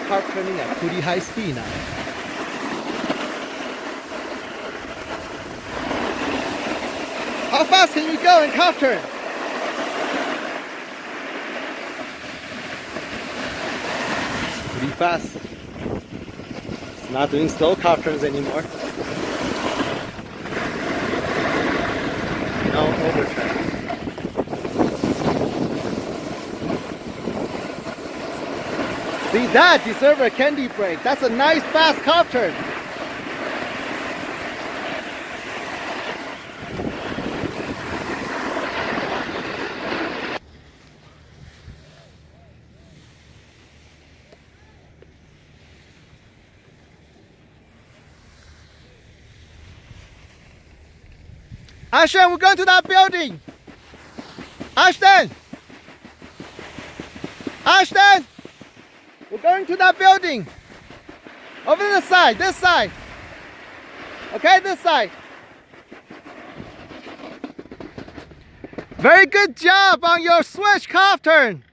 carve turning at pretty high speed now. How fast can you go in carve turn? Pretty fast. It's not doing slow carve turns anymore. No overturn. See, that deserves a candy break. That's a nice fast carve turn. Ashton, we're going to that building. Ashton! Ashton! We're going to that building. Over this side, this side. Okay, this side. Very good job on your switch carve turn.